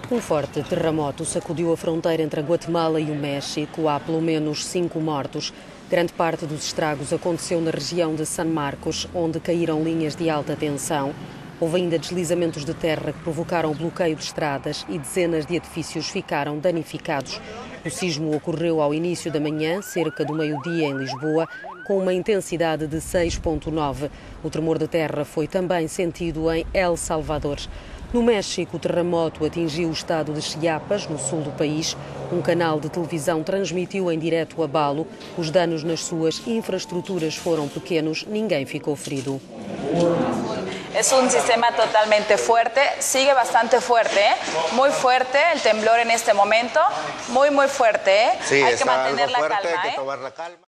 Um forte terremoto sacudiu a fronteira entre a Guatemala e o México. Há pelo menos 5 mortos. Grande parte dos estragos aconteceu na região de San Marcos, onde caíram linhas de alta tensão. Houve ainda deslizamentos de terra que provocaram o bloqueio de estradas e dezenas de edifícios ficaram danificados. O sismo ocorreu ao início da manhã, cerca do meio-dia em Lisboa, com uma intensidade de 6,9. O tremor de terra foi também sentido em El Salvador. No México, o terremoto atingiu o estado de Chiapas, no sul do país. Um canal de televisão transmitiu em direto o abalo. Os danos nas suas infraestruturas foram pequenos, ninguém ficou ferido. Es un sistema totalmente fuerte, sigue bastante fuerte, muy fuerte el temblor en este momento, muy fuerte. Sí, hay que mantener la calma. Hay que tomar la calma.